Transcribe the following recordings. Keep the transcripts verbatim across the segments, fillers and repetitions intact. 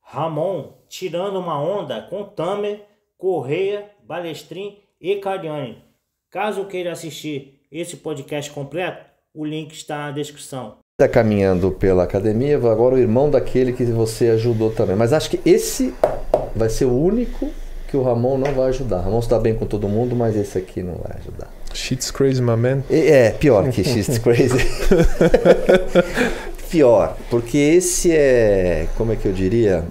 Ramon tirando uma onda com Tamer, Correia, Balestrin e Cariani. Caso queira assistir esse podcast completo, o link está na descrição. Está caminhando pela academia, agora o irmão daquele que você ajudou também. Mas acho que esse vai ser o único que o Ramon não vai ajudar. O Ramon está bem com todo mundo, mas esse aqui não vai ajudar. Shit's crazy, my man. É, pior que shit's crazy. Pior, porque esse é, como é que eu diria?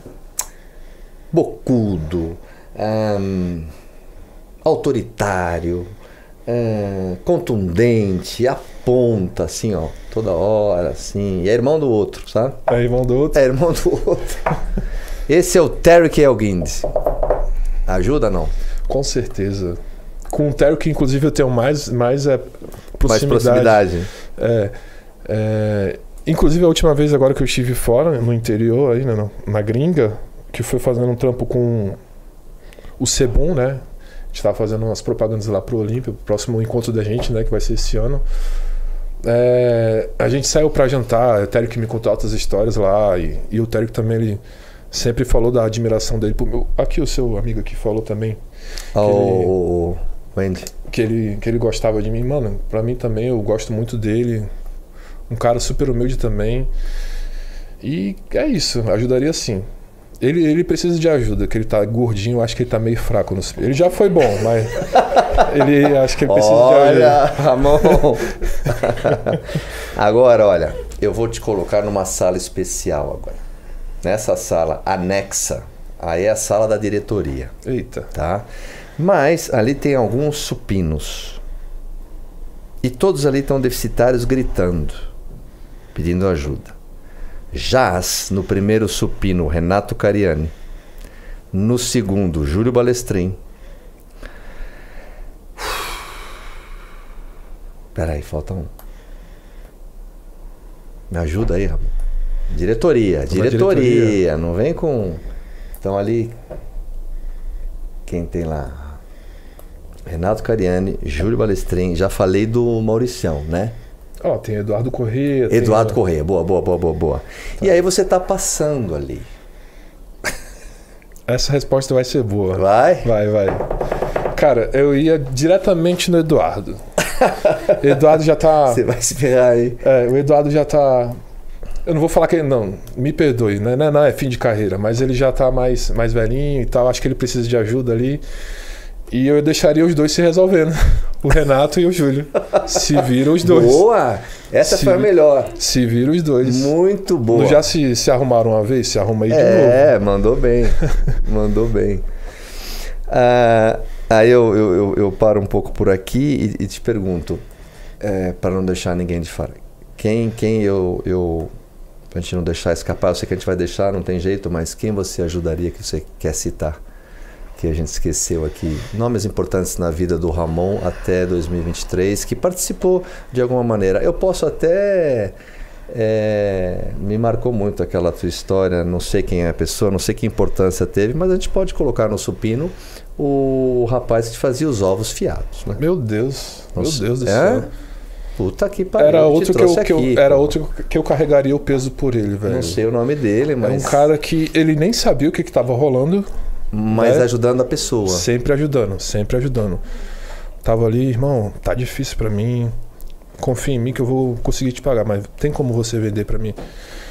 Bocudo, hum, autoritário, hum, contundente, aponta assim, ó, toda hora, assim. E é irmão do outro, sabe? É irmão do outro? É irmão do outro. Esse é o Tarek Elguind. Ajuda, não? Com certeza. Com o Tarek, inclusive, eu tenho mais, mais é, proximidade. Mais proximidade. É, é, inclusive, a última vez agora que eu estive fora, no interior, aí, né, na gringa, que foi fazendo um trampo com o Sebum, né? A gente tava fazendo umas propagandas lá pro Olímpio, pro próximo encontro da gente, né? Que vai ser esse ano. É, a gente saiu pra jantar, o Tarek me contou outras histórias lá, e, e o Tarek também, ele sempre falou da admiração dele pro meu... Aqui o seu amigo aqui falou também. O Wendy. Que ele, que ele gostava de mim. Mano, pra mim também, eu gosto muito dele. Um cara super humilde também. E é isso, ajudaria sim. Ele, ele precisa de ajuda, que ele tá gordinho, eu acho que ele tá meio fraco. No... Ele já foi bom, mas ele acho que ele precisa olha, de ajuda. Olha, Ramon. Agora, olha, eu vou te colocar numa sala especial agora. Nessa sala anexa, aí é a sala da diretoria. Eita. Tá? Mas ali tem alguns supinos. E todos ali estão deficitários gritando, pedindo ajuda. Jaz, no primeiro supino, Renato Cariani. No segundo, Júlio Balestrin. Peraí, falta um. Me ajuda aí, Ramon. Diretoria, diretoria, diretoria. Não vem com... Estão ali... Quem tem lá? Renato Cariani, Júlio Balestrin. Já falei do Mauricião, né? Ó, oh, tem Eduardo Correia. Eduardo tem... Correia, boa, boa, boa, boa, boa. Tá. E aí você tá passando ali. Essa resposta vai ser boa. Vai? Vai, vai. Cara, eu ia diretamente no Eduardo. Eduardo já tá... Você vai se ferrar aí. É, o Eduardo já tá... Eu não vou falar que ele... Não, me perdoe, né? Não, não é fim de carreira, mas ele já tá mais, mais velhinho e tal. Acho que ele precisa de ajuda ali. E eu deixaria os dois se resolvendo. O Renato e o Júlio. Se viram os dois. Boa! Essa se, foi a melhor. Se viram os dois. Muito boa. Não já se, se arrumaram uma vez? Se arruma aí de é, novo. É, mandou bem. Mandou bem. Ah, aí eu, eu, eu, eu paro um pouco por aqui e, e te pergunto, é, para não deixar ninguém de fora. Quem, quem eu... eu pra gente não deixar escapar, eu sei que a gente vai deixar, não tem jeito, mas quem você ajudaria que você quer citar? Que a gente esqueceu aqui, nomes importantes na vida do Ramon até dois mil e vinte e três, que participou de alguma maneira. Eu posso até... É, me marcou muito aquela tua história, não sei quem é a pessoa, não sei que importância teve, mas a gente pode colocar no supino o rapaz que fazia os ovos fiados. Né? Meu Deus, Nossa, meu Deus do é? céu. Puta que pariu. Era outro que eu, que aqui, eu, era outro que eu carregaria o peso por ele, velho. Não sei o nome dele, mas... É um cara que ele nem sabia o que estava rolando. Mas né? Ajudando a pessoa. Sempre ajudando, sempre ajudando. Tava ali, irmão, tá difícil pra mim. Confia em mim que eu vou conseguir te pagar, mas tem como você vender pra mim?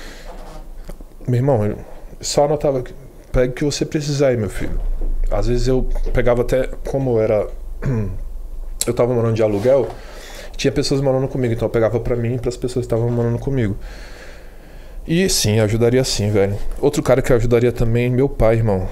Meu irmão, eu só anotava, pegue o que você precisar aí, meu filho. Às vezes eu pegava até, como era... Eu tava morando de aluguel, tinha pessoas morando comigo, então eu pegava pra mim e pras pessoas que estavam morando comigo. E sim, ajudaria sim, velho. Outro cara que ajudaria também, meu pai, irmão.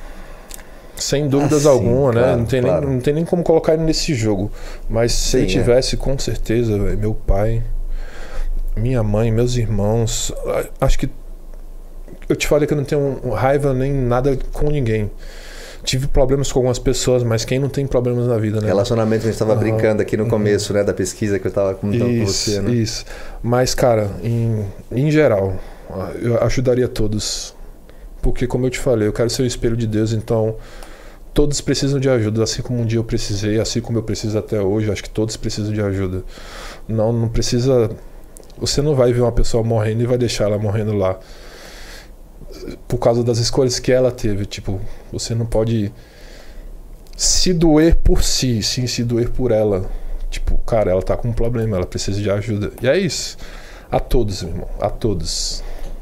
Sem dúvidas ah, alguma, sim, né? Claro, não, tem claro. nem, não tem nem como colocar ele nesse jogo. Mas se sim, ele tivesse, é. com certeza, véio, meu pai, minha mãe, meus irmãos. Acho que eu te falei que eu não tenho raiva nem nada com ninguém. Tive problemas com algumas pessoas, mas quem não tem problemas na vida, né? Relacionamento, a gente estava uhum. brincando aqui no uhum. começo, né? Da pesquisa que eu estava comentando isso, com você, né? Isso. Mas, cara, em, em geral, eu ajudaria todos. Porque, como eu te falei, eu quero ser o espelho de Deus, então todos precisam de ajuda, assim como um dia eu precisei, assim como eu preciso até hoje, acho que todos precisam de ajuda. Não, não precisa... Você não vai ver uma pessoa morrendo e vai deixar ela morrendo lá. por causa das escolhas que ela teve. Tipo, você não pode se doer por si, sim se doer por ela. Tipo, cara, ela tá com um problema, ela precisa de ajuda. E é isso. A todos, meu irmão, a todos.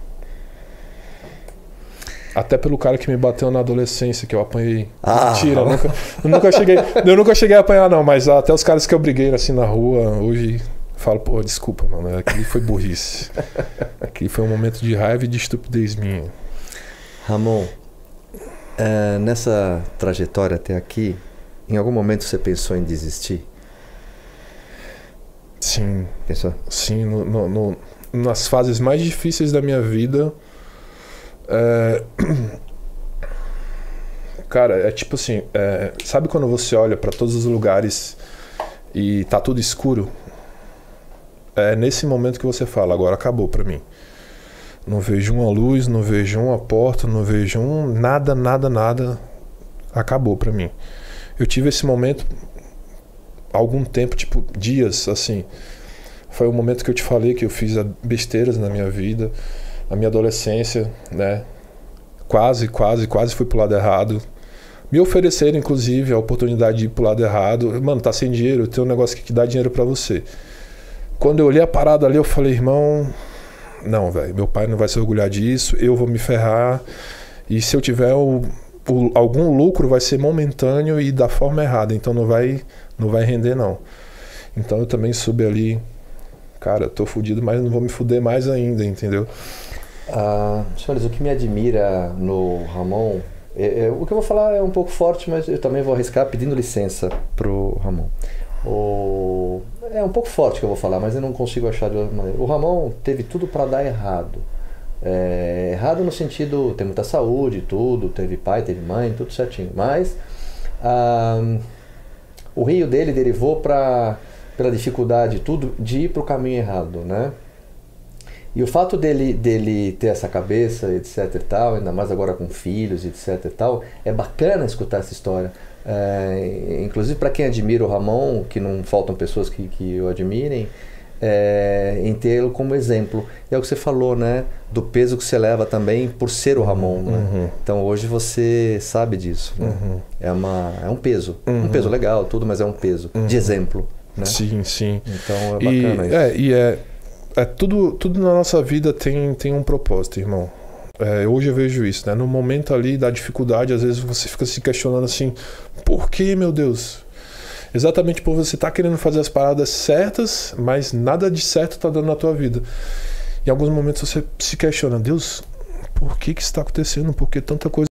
Até pelo cara que me bateu na adolescência, que eu apanhei. Ah. Mentira, eu nunca, eu nunca cheguei. Eu nunca cheguei a apanhar, não, mas até os caras que eu briguei assim na rua, hoje falo, pô, desculpa, mano. Aquilo foi burrice. Aquilo foi um momento de raiva e de estupidez minha. Ramon, é, nessa trajetória até aqui, em algum momento você pensou em desistir? Sim. Pensou? Sim, no, no, no, nas fases mais difíceis da minha vida. É... Cara, é tipo assim, é... sabe quando você olha pra todos os lugares e tá tudo escuro? É nesse momento que você fala, agora acabou pra mim. Não vejo uma luz, não vejo uma porta, não vejo um... nada, nada, nada. Acabou pra mim. Eu tive esse momento há algum tempo, tipo dias, assim. Foi o momento que eu te falei que eu fiz besteiras na minha vida, na minha adolescência, né? Quase, quase, quase fui pro lado errado. Me ofereceram, inclusive, a oportunidade de ir pro lado errado. Mano, tá sem dinheiro, tem um negócio que dá dinheiro pra você. Quando eu olhei a parada ali, eu falei, irmão, não, velho, meu pai não vai se orgulhar disso, eu vou me ferrar. E se eu tiver o, o, algum lucro, vai ser momentâneo e da forma errada. Então não vai, não vai render, não. Então eu também subi ali, cara, tô fudido, mas não vou me fuder mais ainda, entendeu? Ah, senhores, o que me admira no Ramon, é, é, o que eu vou falar é um pouco forte, mas eu também vou arriscar pedindo licença pro Ramon. O, é um pouco forte que eu vou falar, mas eu não consigo achar de outra maneira. O Ramon teve tudo para dar errado. É, errado no sentido, tem muita saúde, tudo, teve pai, teve mãe, tudo certinho. Mas ah, o rio dele derivou para, pela dificuldade tudo, de ir para o caminho errado, né? E o fato dele, dele ter essa cabeça, etc e tal, ainda mais agora com filhos, etc e tal, é bacana escutar essa história. É, inclusive para quem admira o Ramon, que não faltam pessoas que, que o admirem, é, em tê-lo como exemplo. É o que você falou, né? Do peso que você leva também por ser o Ramon, né? Uhum. Então hoje você sabe disso, né? Uhum. É, uma, é um peso, uhum. um peso legal, tudo, mas é um peso uhum. de exemplo, né? Sim, sim. Então é bacana e, isso. É, e é, é tudo, tudo na nossa vida tem, tem um propósito, irmão. É, hoje eu vejo isso, né? No momento ali da dificuldade, às vezes você fica se questionando assim, por que, meu Deus? Exatamente por você estar tá querendo fazer as paradas certas, mas nada de certo tá dando na tua vida. Em alguns momentos você se questiona, Deus, por que que isso está acontecendo? Por que tanta coisa